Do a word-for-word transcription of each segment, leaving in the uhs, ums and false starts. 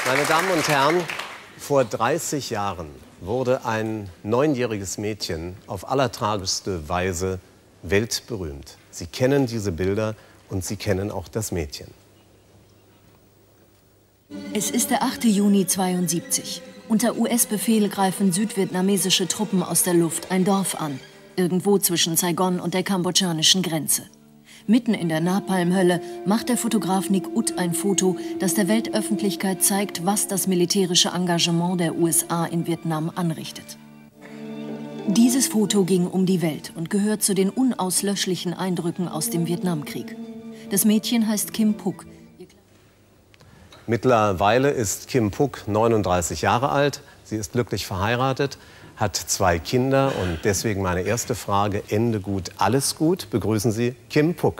Meine Damen und Herren, vor dreißig Jahren wurde ein neunjähriges Mädchen auf allertragischste Weise weltberühmt. Sie kennen diese Bilder und Sie kennen auch das Mädchen. Es ist der achte Juni zweiundsiebzig. Unter U S-Befehl greifen südvietnamesische Truppen aus der Luft ein Dorf an, irgendwo zwischen Saigon und der kambodschanischen Grenze. Mitten in der Napalm-Hölle macht der Fotograf Nick Ut ein Foto, das der Weltöffentlichkeit zeigt, was das militärische Engagement der U S A in Vietnam anrichtet. Dieses Foto ging um die Welt und gehört zu den unauslöschlichen Eindrücken aus dem Vietnamkrieg. Das Mädchen heißt Kim Phuc. Mittlerweile ist Kim Phuc neununddreißig Jahre alt. Sie ist glücklich verheiratet, hat zwei Kinder und deswegen meine erste Frage: Ende gut, alles gut? Begrüßen Sie Kim Phuc.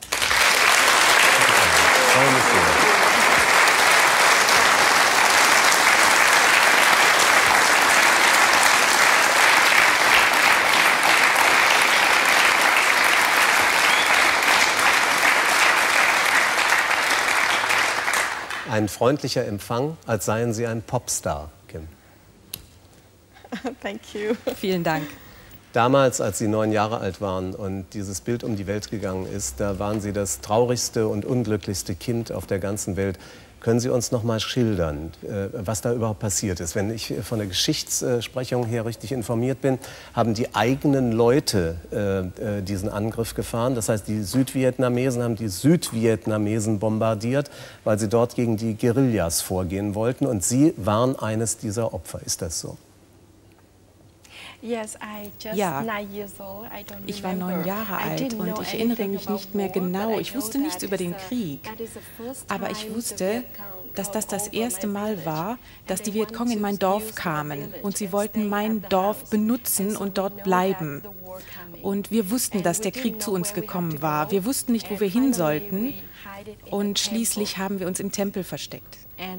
Ein freundlicher Empfang, als seien Sie ein Popstar, Kim. Thank you. Vielen Dank. Damals, als Sie neun Jahre alt waren und dieses Bild um die Welt gegangen ist, da waren Sie das traurigste und unglücklichste Kind auf der ganzen Welt. Können Sie uns noch mal schildern, was da überhaupt passiert ist? Wenn ich von der Geschichtssprechung her richtig informiert bin, haben die eigenen Leute äh, diesen Angriff gefahren. Das heißt, die Südvietnamesen haben die Südvietnamesen bombardiert, weil sie dort gegen die Guerillas vorgehen wollten. Und Sie waren eines dieser Opfer. Ist das so? Ja, ich war neun Jahre alt und ich erinnere mich nicht mehr genau. Ich wusste nichts über den Krieg, aber ich wusste, dass das das erste Mal war, dass die Vietcong in mein Dorf kamen und sie wollten mein Dorf benutzen und dort bleiben. Und wir wussten, dass der Krieg zu uns gekommen war. Wir wussten nicht, wo wir hin sollten und schließlich haben wir uns im Tempel versteckt.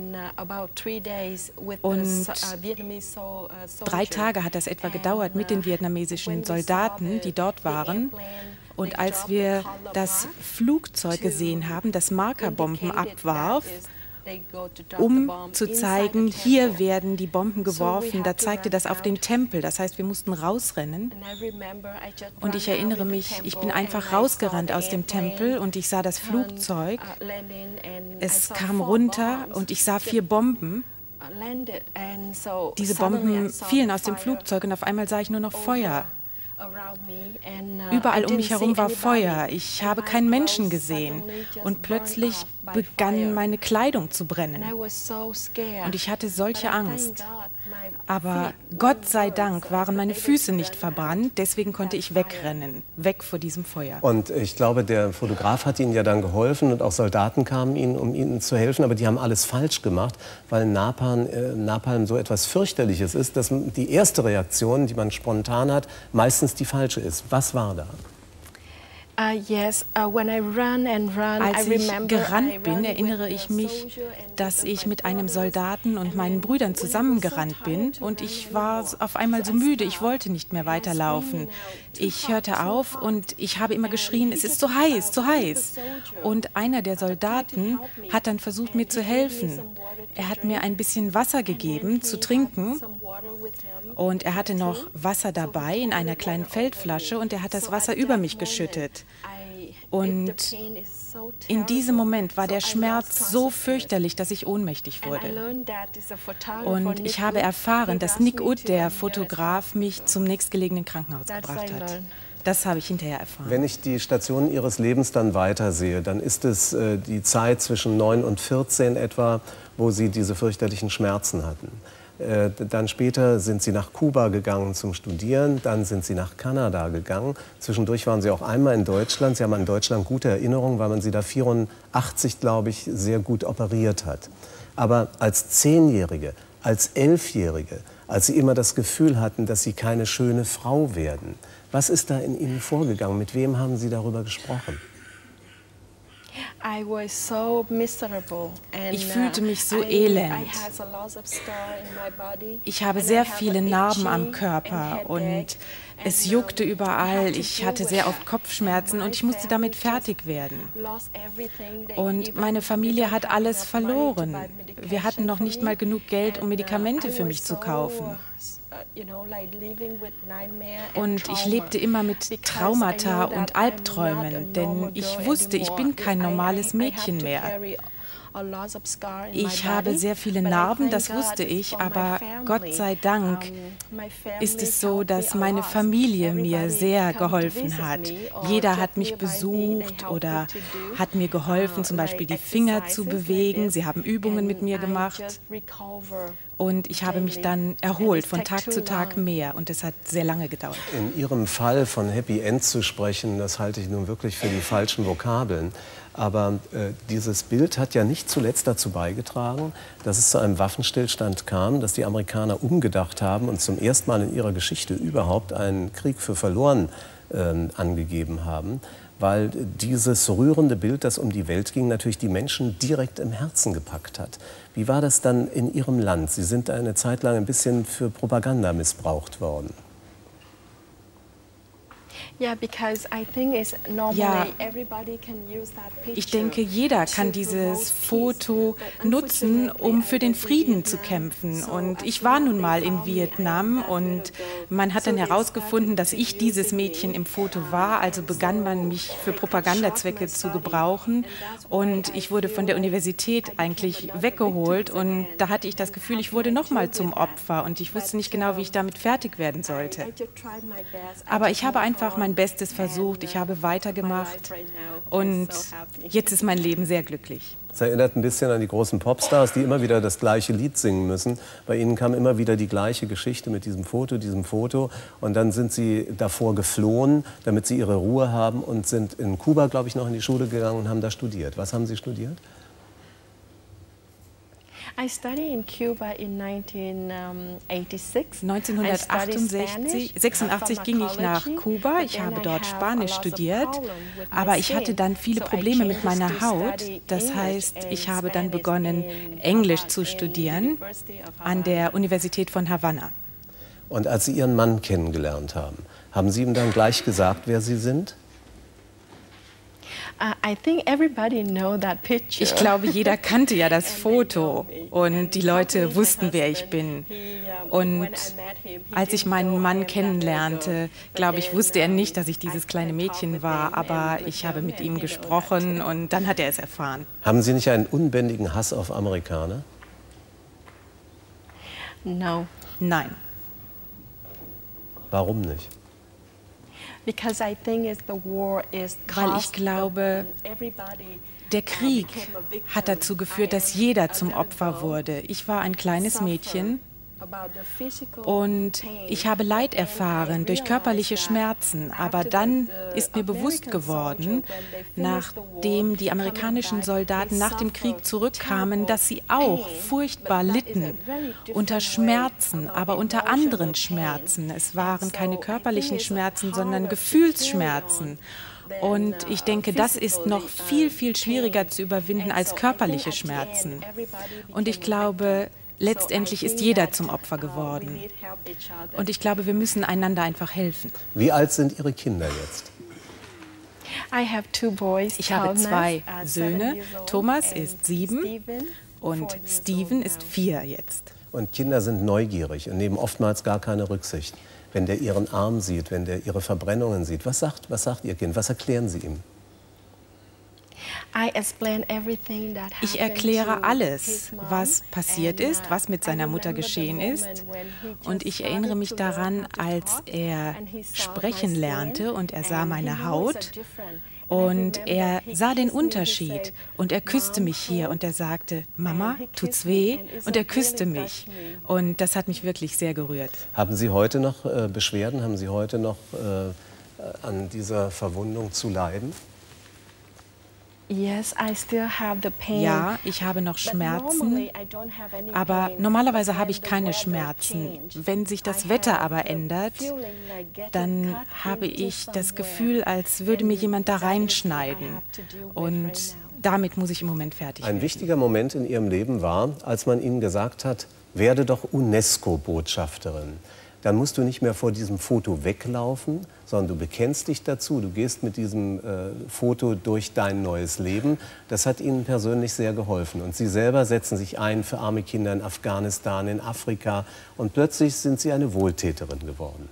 Und drei Tage hat das etwa gedauert mit den vietnamesischen Soldaten, die dort waren. Und als wir das Flugzeug gesehen haben, das Markerbomben abwarf, um zu zeigen, hier werden die Bomben geworfen, da zeigte das auf den Tempel. Das heißt, wir mussten rausrennen. Und ich erinnere mich, ich bin einfach rausgerannt aus dem Tempel und ich sah das Flugzeug. Es kam runter und ich sah vier Bomben. Diese Bomben fielen aus dem Flugzeug und auf einmal sah ich nur noch Feuer. Überall um mich herum war Feuer. Ich habe keinen Menschen gesehen. Und plötzlich begann meine Kleidung zu brennen. Und ich hatte solche Angst. Aber Gott sei Dank waren meine Füße nicht verbrannt. Deswegen konnte ich wegrennen, weg vor diesem Feuer. Und ich glaube, der Fotograf hat Ihnen ja dann geholfen und auch Soldaten kamen Ihnen, um Ihnen zu helfen. Aber die haben alles falsch gemacht, weil Napalm, äh, Napalm so etwas fürchterliches ist, dass die erste Reaktion, die man spontan hat, meistens die falsche ist. Was war da? Als ich gerannt bin, erinnere ich mich, dass ich mit einem Soldaten und meinen Brüdern zusammengerannt bin und ich war auf einmal so müde, ich wollte nicht mehr weiterlaufen. Ich hörte auf und ich habe immer geschrien, es ist zu heiß, zu heiß. Und einer der Soldaten hat dann versucht, mir zu helfen. Er hat mir ein bisschen Wasser gegeben zu trinken und er hatte noch Wasser dabei in einer kleinen Feldflasche und er hat das Wasser über mich geschüttet. Und in diesem Moment war der Schmerz so fürchterlich, dass ich ohnmächtig wurde. Und ich habe erfahren, dass Nick Ut, der Fotograf, mich zum nächstgelegenen Krankenhaus gebracht hat. Das habe ich hinterher erfahren. Wenn ich die Stationen Ihres Lebens dann weitersehe, dann ist es äh, die Zeit zwischen neun und vierzehn etwa, wo Sie diese fürchterlichen Schmerzen hatten. Äh, dann später sind Sie nach Kuba gegangen zum Studieren, dann sind Sie nach Kanada gegangen. Zwischendurch waren Sie auch einmal in Deutschland. Sie haben an Deutschland gute Erinnerungen, weil man Sie da vierundachtzig, glaube ich, sehr gut operiert hat. Aber als Zehnjährige, als Elfjährige, als Sie immer das Gefühl hatten, dass Sie keine schöne Frau werden, was ist da in Ihnen vorgegangen? Mit wem haben Sie darüber gesprochen? Ich fühlte mich so elend. Ich habe sehr viele Narben am Körper und es juckte überall. Ich hatte sehr oft Kopfschmerzen und ich musste damit fertig werden. Und meine Familie hat alles verloren. Wir hatten noch nicht mal genug Geld, um Medikamente für mich zu kaufen. Und ich lebte immer mit Traumata und Albträumen, denn ich wusste, ich bin kein normales Mädchen mehr. Ich habe sehr viele Narben, das wusste ich, aber Gott sei Dank ist es so, dass meine Familie mir sehr geholfen hat. Jeder hat mich besucht oder hat mir geholfen, zum Beispiel die Finger zu bewegen. Sie haben Übungen mit mir gemacht. Und ich habe mich dann erholt, von Tag zu Tag mehr. Und es hat sehr lange gedauert. In Ihrem Fall von Happy End zu sprechen, das halte ich nun wirklich für die falschen Vokabeln. Aber äh, dieses Bild hat ja nicht zuletzt dazu beigetragen, dass es zu einem Waffenstillstand kam, dass die Amerikaner umgedacht haben und zum ersten Mal in ihrer Geschichte überhaupt einen Krieg für verloren äh, angegeben haben. Weil dieses rührende Bild, das um die Welt ging, natürlich die Menschen direkt im Herzen gepackt hat. Wie war das dann in Ihrem Land? Sie sind eine Zeit lang ein bisschen für Propaganda missbraucht worden. Ja, ich denke, jeder kann dieses Foto nutzen, um für den Frieden zu kämpfen. Und ich war nun mal in Vietnam und man hat dann herausgefunden, dass ich dieses Mädchen im Foto war. Also begann man mich für Propagandazwecke zu gebrauchen. Und ich wurde von der Universität eigentlich weggeholt. Und da hatte ich das Gefühl, ich wurde noch mal zum Opfer. Und ich wusste nicht genau, wie ich damit fertig werden sollte. Aber ich habe einfach mein Bestes versucht, ich habe weitergemacht und jetzt ist mein Leben sehr glücklich. Es erinnert ein bisschen an die großen Popstars, die immer wieder das gleiche Lied singen müssen. Bei ihnen kam immer wieder die gleiche Geschichte mit diesem Foto, diesem Foto. Und dann sind sie davor geflohen, damit sie ihre Ruhe haben und sind in Kuba, glaube ich, noch in die Schule gegangen und haben da studiert. Was haben Sie studiert? neunzehnhundertachtundsechzig ging ich nach Kuba. Ich habe dort Spanisch studiert, aber ich hatte dann viele Probleme mit meiner Haut. Das heißt, ich habe dann begonnen, Englisch zu studieren an der Universität von Havanna. Und als Sie Ihren Mann kennengelernt haben, haben Sie ihm dann gleich gesagt, wer Sie sind? Ich glaube, jeder kannte ja das Foto und die Leute wussten, wer ich bin. Und als ich meinen Mann kennenlernte, glaube ich, wusste er nicht, dass ich dieses kleine Mädchen war, aber ich habe mit ihm gesprochen und dann hat er es erfahren. Haben Sie nicht einen unbändigen Hass auf Amerikaner? Nein. Warum nicht? Weil ich glaube, der Krieg hat dazu geführt, dass jeder zum Opfer wurde. Ich war ein kleines Mädchen und ich habe Leid erfahren durch körperliche Schmerzen. Aber dann ist mir bewusst geworden, nachdem die amerikanischen Soldaten nach dem Krieg zurückkamen, dass sie auch furchtbar litten unter Schmerzen, aber unter anderen Schmerzen. Es waren keine körperlichen Schmerzen, sondern Gefühlsschmerzen. Und ich denke, das ist noch viel, viel schwieriger zu überwinden als körperliche Schmerzen. Und ich glaube, letztendlich ist jeder zum Opfer geworden. Und ich glaube, wir müssen einander einfach helfen. Wie alt sind Ihre Kinder jetzt? Ich habe zwei Söhne. Thomas ist sieben und Steven ist vier jetzt. Und Kinder sind neugierig und nehmen oftmals gar keine Rücksicht. Wenn der Ihren Arm sieht, wenn der Ihre Verbrennungen sieht, was sagt, was sagt Ihr Kind? Was erklären Sie ihm? Ich erkläre alles, was passiert ist, was mit seiner Mutter geschehen ist. Und ich erinnere mich daran, als er sprechen lernte und er sah meine Haut. Und er sah den Unterschied und er küsste mich hier und er sagte, Mama, tut's weh? Und er küsste mich. Und das hat mich wirklich sehr gerührt. Haben Sie heute noch äh, Beschwerden? Haben Sie heute noch äh, an dieser Verwundung zu leiden? Ja, ich habe noch Schmerzen, aber normalerweise habe ich keine Schmerzen. Wenn sich das Wetter aber ändert, dann habe ich das Gefühl, als würde mir jemand da reinschneiden. Und damit muss ich im Moment fertig werden. Ein wichtiger Moment in Ihrem Leben war, als man Ihnen gesagt hat, werde doch UNESCO-Botschafterin. Dann musst du nicht mehr vor diesem Foto weglaufen, sondern du bekennst dich dazu, du gehst mit diesem äh, Foto durch dein neues Leben. Das hat Ihnen persönlich sehr geholfen. Und Sie selber setzen sich ein für arme Kinder in Afghanistan, in Afrika. Und plötzlich sind Sie eine Wohltäterin geworden.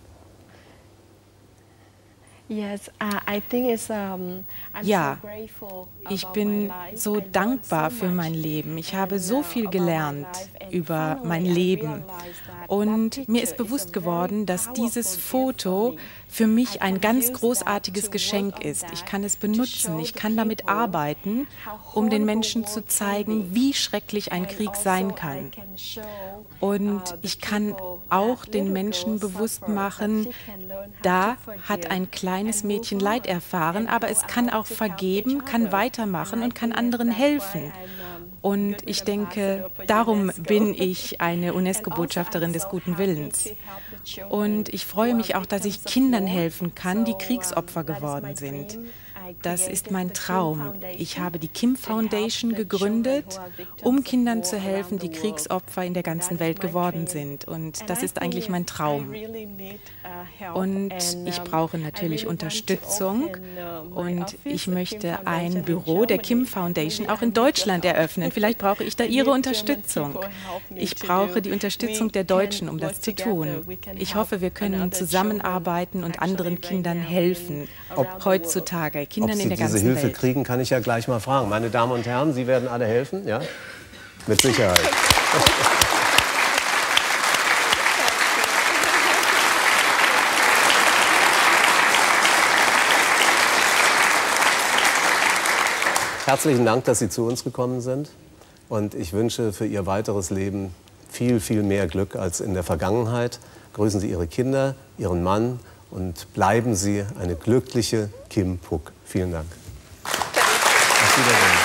Ja, ich bin so dankbar für mein Leben. Ich habe so viel gelernt über mein Leben. Und mir ist bewusst geworden, dass dieses Foto für mich ein ganz großartiges Geschenk ist. Ich kann es benutzen, ich kann damit arbeiten, um den Menschen zu zeigen, wie schrecklich ein Krieg sein kann. Und ich kann auch den Menschen bewusst machen, da hat ein kleines Mädchen Leid erfahren, aber es kann auch vergeben, kann weitermachen und kann anderen helfen. Und ich denke, darum bin ich eine UNESCO-Botschafterin des guten Willens. Und ich freue mich auch, dass ich Kindern helfen kann, die Kriegsopfer geworden sind. Das ist mein Traum. Ich habe die Kim Foundation gegründet, um Kindern zu helfen, die Kriegsopfer in der ganzen Welt geworden sind. Und das ist eigentlich mein Traum. Und ich brauche natürlich Unterstützung. Und ich möchte ein Büro der Kim Foundation auch in Deutschland eröffnen. Vielleicht brauche ich da Ihre Unterstützung. Ich brauche die Unterstützung der Deutschen, um das zu tun. Ich hoffe, wir können zusammenarbeiten und anderen Kindern helfen. Ob heutzutage, Kindern Ob Sie in der ganzen diese Hilfe Welt. kriegen, kann ich ja gleich mal fragen. Meine Damen und Herren, Sie werden alle helfen, ja? Mit Sicherheit. Herzlichen Dank, dass Sie zu uns gekommen sind. Und ich wünsche für Ihr weiteres Leben viel, viel mehr Glück als in der Vergangenheit. Grüßen Sie Ihre Kinder, Ihren Mann und bleiben Sie eine glückliche Kim Phuc. Vielen Dank. Auf Wiedersehen.